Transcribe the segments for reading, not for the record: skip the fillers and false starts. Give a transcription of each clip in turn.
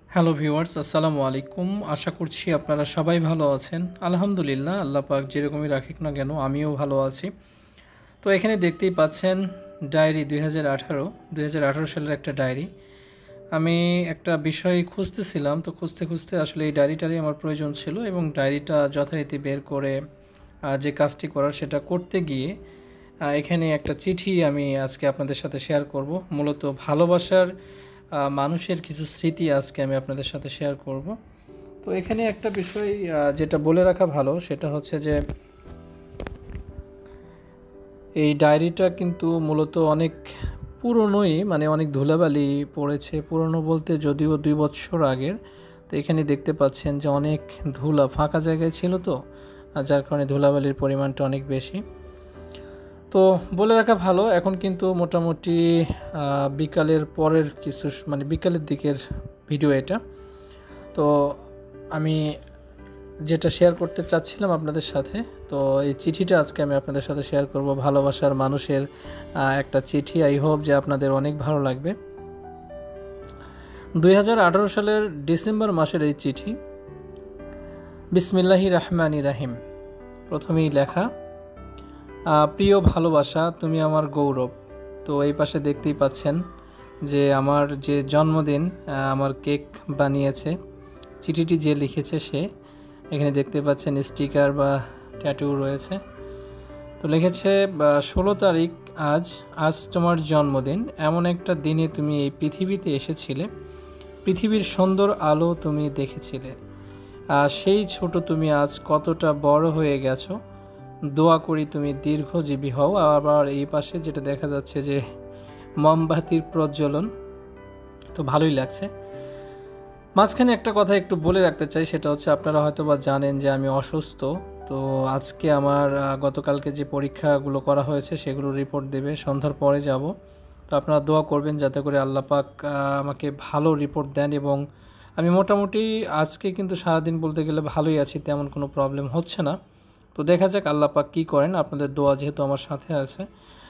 Hello viewers, আসসালামু আলাইকুম। আশা করছি আপনারা সবাই ভালো আছেন। আলহামদুলিল্লাহ, আল্লাহ পাক যেরকমই রাখুক না কেন আমিও ভালো আছি। তো এখানে দেখতেই পাচ্ছেন ডায়েরি ২০১৮ সালের একটা ডায়েরি। আমি একটা বিষয় খুঁজতেছিলাম, তো খুঁজতে খুঁজতে আসলে এই ডায়েরিটারই আমার প্রয়োজন ছিল এবং ডায়েরিটা যথারীতি বের করে যে কাজটি করার সেটা করতে গিয়ে এখানে একটা চিঠি আমি আজকে আপনাদের সাথে শেয়ার করব। মূলত ভালোবাসার মানুষের কিছু স্মৃতি আজকে আমি আপনাদের সাথে শেয়ার করব। তো এখানে একটা বিষয় যেটা বলে রাখা ভালো সেটা হচ্ছে যে এই ডায়েরিটা কিন্তু মূলত অনেক পুরনোই, মানে অনেক ধুলাবালি পড়েছে। পুরনো বলতে যদিও 2 বছর আগের। তো এখানে দেখতে পাচ্ছেন যে অনেক ধুলা, ফাঁকা জায়গায় ছিল তো, যার কারণে ধুলাবালির পরিমাণটা অনেক বেশি। তো বলে রাখা ভালো, এখন কিন্তু মোটামুটি বিকালের পরের কিছু, মানে বিকালের দিকের ভিডিও এটা। তো আমি যেটা শেয়ার করতে চাচ্ছিলাম আপনাদের সাথে, তো এই চিঠিটা আজকে আমি আপনাদের সাথে শেয়ার করব। ভালোবাসার মানুষের একটা চিঠি। আই হোপ যে আপনাদের অনেক ভালো লাগবে। 2018 সালের ডিসেম্বর মাসের এই চিঠি। বিসমিল্লাহির রহমানির রাহিম। প্রথমেই লেখা, প্রিয় ভালোবাসা, তুমি আমার গৌরব। তো এই পাশে দেখতেই পাচ্ছেন যে আমার যে জন্মদিন, আমার কেক বানিয়েছে। চিঠিটি যে লিখেছে সে, এখানে দেখতে পাচ্ছেন স্টিকার বা ট্যাটু রয়েছে। তো লিখেছে 16 তারিখ, আজ আজ তোমার জন্মদিন। এমন একটা দিনে তুমি এই পৃথিবীতে এসেছিলে, পৃথিবীর সুন্দর আলো তুমি দেখেছিলে। সেই ছোট তুমি আজ কতটা বড় হয়ে গেছো। দোয়া করি তুমি দীর্ঘজীবী হও। আবার এই পাশে যেটা দেখা যাচ্ছে যে মোমবাতির প্রজ্বলন, তো ভালোই লাগছে। মাঝখানে একটা কথা একটু বলে রাখতে চাই, সেটা হচ্ছে আপনারা হয়তো বা জানেন যে আমি অসুস্থ। তো আজকে আমার গতকালকে যে পরীক্ষাগুলো করা হয়েছে সেগুলো রিপোর্ট দেবে, সন্ধ্যার পরে যাব। তো আপনারা দোয়া করবেন যাতে করে আল্লাহ পাক আমাকে ভালো রিপোর্ট দেন। এবং আমি মোটামুটি আজকে কিন্তু সারাদিন বলতে গেলে ভালোই আছি, তেমন কোনো প্রবলেম হচ্ছে না। তো দেখা যাক আল্লাহ পাক কী করেন, আপনাদের দোয়া যেহেতু আমার সাথে আছে।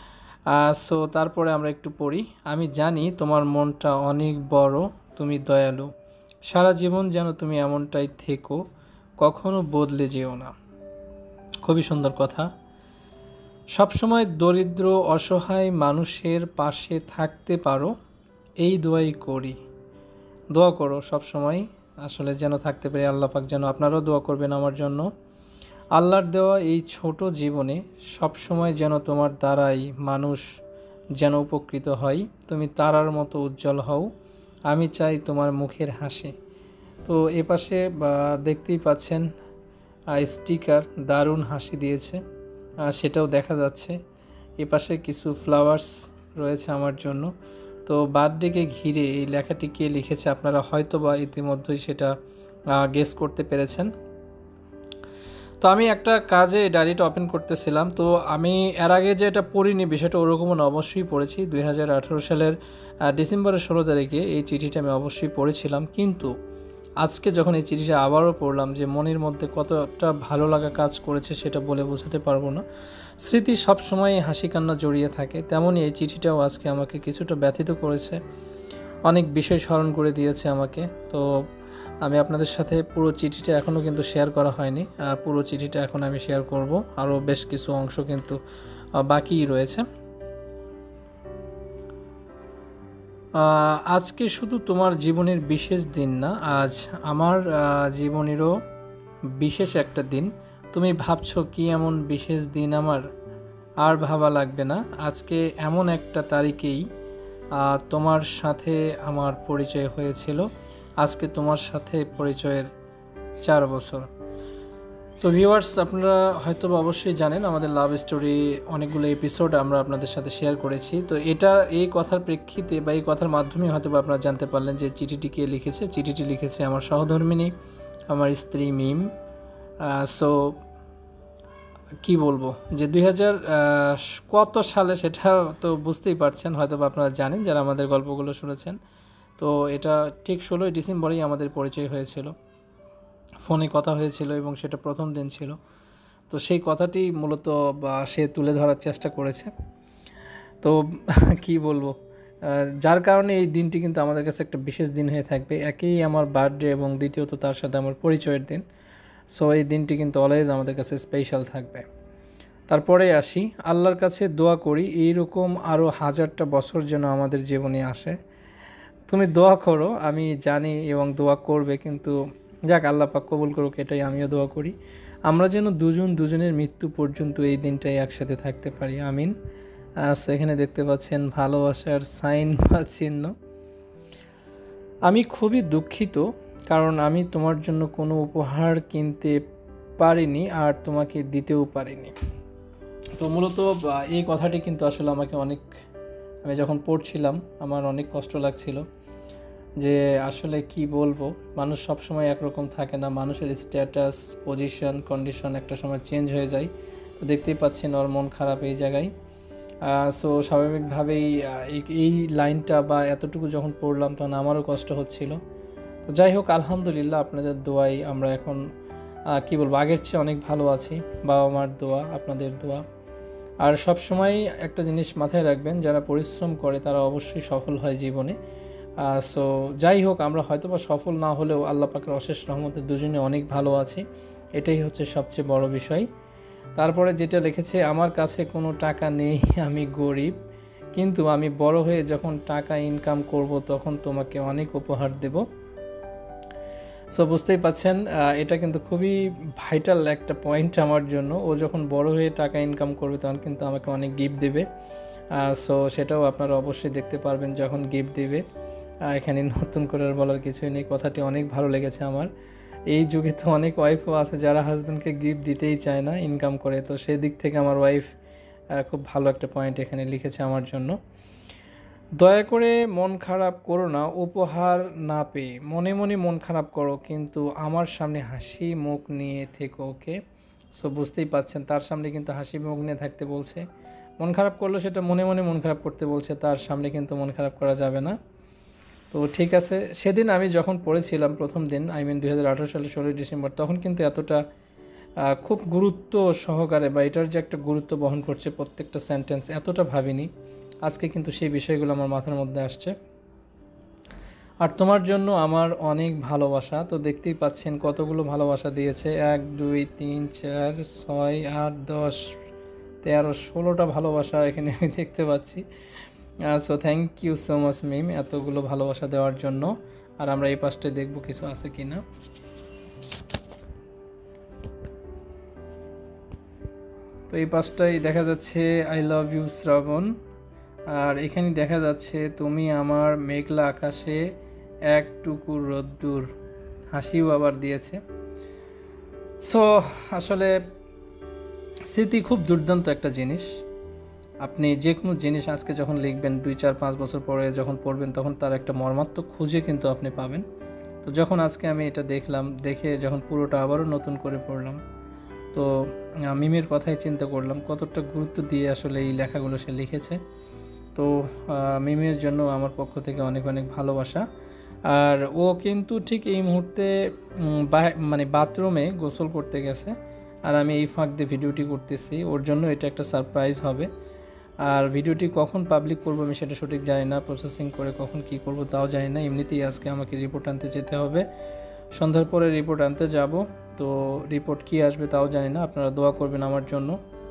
সো তারপরে আমরা একটু পড়ি। আমি জানি তোমার মনটা অনেক বড়, তুমি দয়ালু। সারা জীবন যেন তুমি এমনটাই থেকো, কখনো বদলে যেও না। খুবই সুন্দর কথা। সবসময় দরিদ্র অসহায় মানুষের পাশে থাকতে পারো, এই দোয়াই করি। দোয়া করো সবসময় আসলে যেন থাকতে পারি। আল্লাহ পাক যেন, আপনারাও দোয়া করবেন আমার জন্য। আল্লাহর দেওয়া এই ছোট জীবনে সবসময় যেন তোমার দ্বারাই মানুষ যেন উপকৃত হয়। তুমি তারার মতো উজ্জ্বল হও। আমি চাই তোমার মুখের হাসি। তো এপাশে দেখতেই পাচ্ছেন স্টিকার, দারুণ হাসি দিয়েছে, সেটাও দেখা যাচ্ছে। এপাশে কিছু ফ্লাওয়ার্স রয়েছে আমার জন্য। তো বার্থডেকে ঘিরে এই লেখাটি কে লিখেছে আপনারা হয়তো বা ইতিমধ্যেই সেটা গেস করতে পেরেছেন। তো আমি একটা কাজে ডায়েরিটা ওপেন করতেছিলাম। তো আমি এর আগে যে এটা পড়িনি বিষয়টা ওরকমও না, অবশ্যই পড়েছি। 2018 সালের ডিসেম্বরের 16 তারিখে এই চিঠিটা আমি অবশ্যই পড়েছিলাম। কিন্তু আজকে যখন এই চিঠিটা আবারও পড়লাম, যে মনের মধ্যে কতটা ভালো লাগা কাজ করেছে সেটা বলে বোঝাতে পারবো না। স্মৃতি সবসময় হাসি কান্না জড়িয়ে থাকে, তেমনই এই চিঠিটাও আজকে আমাকে কিছুটা ব্যথিত করেছে। অনেক বিষয় স্মরণ করে দিয়েছে আমাকে। তো আমি আপনাদের সাথে পুরো চিঠিটা এখনও কিন্তু শেয়ার করা হয়নি। পুরো চিঠিটা এখন আমি শেয়ার করব। আরও বেশ কিছু অংশ কিন্তু বাকিই রয়েছে। আজকে শুধু তোমার জীবনের বিশেষ দিন না, আজ আমার জীবনেরও বিশেষ একটা দিন। তুমি ভাবছো কি এমন বিশেষ দিন আমার? আর ভাবা লাগবে না। আজকে এমন একটা তারিখেই তোমার সাথে আমার পরিচয় হয়েছিল। আজকে তোমার সাথে পরিচয়ের 4 বছর। তো ভিউয়ার্স, আপনারা হয়তো অবশ্যই জানেন আমাদের লাভ স্টোরি অনেকগুলো এপিসোড আমরা আপনাদের সাথে শেয়ার করেছি। তো এটা এই কথার প্রেক্ষিতে বা এই কথার মাধ্যমে হয়তো আপনারা জানতে পারলেন যে চিঠিটি কে লিখেছে। চিঠিটি লিখেছে আমার সহধর্মিণী, আমার স্ত্রী মিম। সো কি বলবো যে 2000 কত সালে সেটা তো বুঝতেই পারছেন, হয়তো আপনারা জানেন যারা আমাদের গল্পগুলো শুনেছেন। তো এটা ঠিক 16ই ডিসেম্বরেই আমাদের পরিচয় হয়েছিল, ফোনে কথা হয়েছিল এবং সেটা প্রথম দিন ছিল। তো সেই কথাটি মূলত সে তুলে ধরার চেষ্টা করেছে। তো কি বলবো, যার কারণে এই দিনটি কিন্তু আমাদের কাছে একটা বিশেষ দিন হয়ে থাকবে। একেই আমার বার্থডে এবং দ্বিতীয়ত তার সাথে আমার পরিচয়ের দিন। সো এই দিনটি কিন্তু অলওয়েজ আমাদের কাছে স্পেশাল থাকবে। তারপরে আসি, আল্লাহর কাছে দোয়া করি এইরকম আরও হাজারটা বছর যেন আমাদের জীবনে আসে। তুমি দোয়া করো, আমি জানি এবং দোয়া করবে, কিন্তু যাক আল্লাহ পাক কবুল করুক, এটাই আমিও দোয়া করি। আমরা যেন দুজনের মৃত্যু পর্যন্ত এই দিনটাই একসাথে থাকতে পারি, আমিন। এখানে দেখতে পাচ্ছেন ভালোবাসার সাইন বা চিহ্ন। আমি খুবই দুঃখিত, কারণ আমি তোমার জন্য কোনো উপহার কিনতে পারিনি আর তোমাকে দিতেও পারিনি। তো মূলত এই কথাটি কিন্তু আসলে আমাকে আমি যখন পড়ছিলাম আমার অনেক কষ্ট লাগছিল, যে আসলে কি বলবো, মানুষ সবসময় একরকম থাকে না, মানুষের স্ট্যাটাস, পজিশন, কন্ডিশন একটা সময় চেঞ্জ হয়ে যায়। তো দেখতেই পাচ্ছেন ওর মন খারাপ এই জায়গায়। সো স্বাভাবিকভাবেই এই লাইনটা বা এতটুকু যখন পড়লাম তখন আমারও কষ্ট হচ্ছিল। তো যাই হোক, আলহামদুলিল্লাহ আপনাদের দোয়াই আমরা এখন কি বলবো, আগের চেয়ে অনেক ভালো আছি। বাবা মার দোয়া, আপনাদের দোয়া। আর সব সময় একটা জিনিস মাথায় রাখবেন, যারা পরিশ্রম করে তারা অবশ্যই সফল হয় জীবনে। সো যাই হোক, আমরা হয়তো বা সফল না হলেও আল্লাহ পাকের অশেষ রহমতে দুজনে অনেক ভালো আছি, এটাই হচ্ছে সবচেয়ে বড় বিষয়। তারপরে যেটা লিখেছে, আমার কাছে কোনো টাকা নেই, আমি গরিব, কিন্তু আমি বড় হয়ে যখন টাকা ইনকাম করব তখন তোমাকে অনেক উপহার দেব। সো বুঝতেই পাচ্ছেন, এটা কিন্তু খুবই ভাইটাল একটা পয়েন্ট আমার জন্য। ও যখন বড় হয়ে টাকা ইনকাম করবে তখন কিন্তু আমাকে অনেক গিফট দেবে। সো সেটাও আপনারা অবশ্যই দেখতে পারবেন যখন গিফট দেবে। এখানে নতুন করে আর বলার কিছুই নেই, কথাটি অনেক ভালো লেগেছে আমার। এই যুগে তো অনেক ওয়াইফও আছে যারা হাজব্যান্ডকে গিফট দিতেই চায় না ইনকাম করে, তো সেই দিক থেকে আমার ওয়াইফ খুব ভালো একটা পয়েন্ট এখানে লিখেছে আমার জন্য। দয়া করে মন খারাপ করো না উপহার না পেয়ে, মনে মনে মন খারাপ করো কিন্তু আমার সামনে হাসি মুখ নিয়ে থেকো, ওকে? সো বুঝতেই পাচ্ছেন, তার সামনে কিন্তু হাসি মুখ নিয়ে থাকতে বলছে। মন খারাপ করলো সেটা মনে মনে মন খারাপ করতে বলছে, তার সামনে কিন্তু মন খারাপ করা যাবে না। তো ঠিক আছে, সেদিন আমি যখন পড়েছিলাম প্রথম দিন, 2018 সালের 16 ডিসেম্বর, তখন কিন্তু এতটা খুব গুরুত্ব সহকারে বা এটার যে একটা গুরুত্ব বহন করছে প্রত্যেকটা সেন্টেন্স, এতটা ভাবিনি। আজকে কিন্তু সেই বিষয়গুলো আমার মাথার মধ্যে আসছে। আর তোমার জন্য আমার অনেক ভালোবাসা। তো দেখতেই পাচ্ছেন কতগুলো ভালোবাসা দিয়েছে, 1 2 3 4 6 8 10 13 16টা ভালোবাসা এখানে আমি দেখতে পাচ্ছি। So thank you so much Mim, এতগুলো ভালোবাসা দেওয়ার জন্য। আর আমরা এই পাশটায় দেখবো কিছু আছে কি না। তো এই পাশটাই দেখা যাচ্ছে আই লাভ ইউ শ্রাবণ। আর এখানে দেখা যাচ্ছে তুমি আমার মেঘলা আকাশে এক টুকুর রোদ্দুর, হাসিও আবার দিয়েছে। সো আসলে স্মৃতি খুব দুর্দান্ত একটা জিনিস। আপনি যে কোনো জিনিস আজকে যখন লিখবেন 2 4 5 বছর পরে যখন পড়বেন তখন তার একটা মর্মাত্মক খুঁজে কিন্তু আপনি পাবেন। তো যখন আজকে আমি এটা দেখলাম, দেখে যখন পুরোটা আবারও নতুন করে পড়লাম, তো মিমের কথাই চিন্তা করলাম কতটা গুরুত্ব দিয়ে আসলে এই লেখাগুলো সে লিখেছে। তো মিমের জন্য আমার পক্ষ থেকে অনেক অনেক ভালোবাসা। আর ও কিন্তু ঠিক এই মুহূর্তে মানে বাথরুমে গোসল করতে গেছে, আর আমি এই ফাঁক দিয়ে ভিডিওটি করতেছি, ওর জন্য এটা একটা সারপ্রাইজ হবে। আর ভিডিওটি কখন পাবলিক করবো আমি সেটা সঠিক জানি না, প্রসেসিং করে কখন কি করব তাও জানি না। এমনিতেই আজকে আমাকে রিপোর্ট আনতে যেতে হবে, সন্ধ্যার পরে রিপোর্ট আনতে যাব। তো রিপোর্ট কি আসবে তাও জানি না, আপনারা দোয়া করবেন আমার জন্য।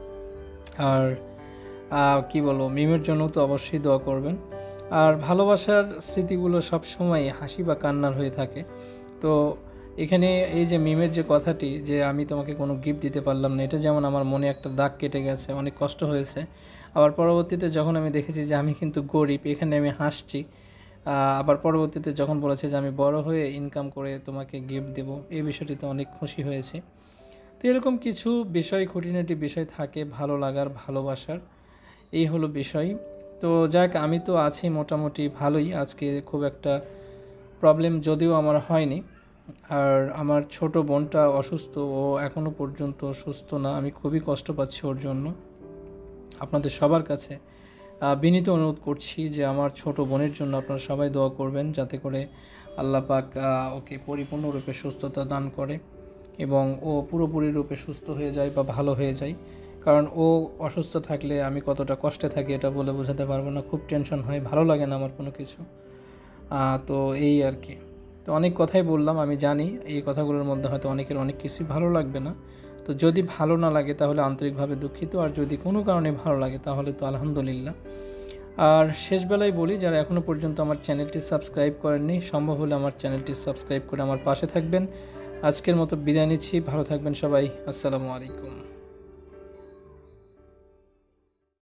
আর কি বলবো, মিমের জন্য তো অবশ্যই দোয়া করবেন। আর ভালোবাসার স্মৃতিগুলো সব সময় হাসি বা কান্নার হয়ে থাকে। তো এখানে এই যে মিমের যে কথাটি, যে আমি তোমাকে কোনো গিফট দিতে পারলাম না, এটা যেমন আমার মনে একটা দাগ কেটে গেছে, অনেক কষ্ট হয়েছে। আবার পরবর্তীতে যখন আমি দেখেছি যে আমি কিন্তু গরিব, এখানে আমি হাসছি। আবার পরবর্তীতে যখন বলেছে যে আমি বড় হয়ে ইনকাম করে তোমাকে গিফট দেব, এই বিষয়টিতে অনেক খুশি হয়েছে। তো এরকম কিছু বিষয়, খুঁটিনাটি বিষয় থাকে ভালো লাগার, ভালোবাসার, এই হলো বিষয়। তো যাক, আমি তো আছি মোটামুটি ভালোই, আজকে খুব একটা প্রবলেম যদিও আমার হয়নি। আর আমার ছোট বোনটা অসুস্থ, ও এখনও পর্যন্ত সুস্থ না, আমি খুবই কষ্ট পাচ্ছি ওর জন্য। আপনাদের সবার কাছে বিনীত অনুরোধ করছি যে আমার ছোট বোনের জন্য আপনারা সবাই দোয়া করবেন, যাতে করে আল্লাহ পাক ওকে পরিপূর্ণরূপে সুস্থতা দান করে এবং ও পুরোপুরি রূপে সুস্থ হয়ে যায় বা ভালো হয়ে যায়। কারণ ও অসুস্থ থাকলে আমি কতটা কষ্টে থাকি এটা বলে বোঝাতে পারবো না। খুব টেনশন হয়, ভালো লাগে না আমার কোনো কিছু। তো এই আর কি। তো অনেক কথাই বললাম, আমি জানি এই কথাগুলোর মধ্যে হয়তো অনেকের অনেক কিছুই ভালো লাগবে না। তো যদি ভালো না লাগে তাহলে আন্তরিকভাবে দুঃখিত, আর যদি কোনো কারণে ভালো লাগে তাহলে তো আলহামদুলিল্লাহ। আর শেষবেলায় বলি, যারা এখনও পর্যন্ত আমার চ্যানেলটি সাবস্ক্রাইব করেননি, সম্ভব হলে আমার চ্যানেলটি সাবস্ক্রাইব করে আমার পাশে থাকবেন। আজকের মতো বিদায় নিচ্ছি, ভালো থাকবেন সবাই, আসসালামু আলাইকুম।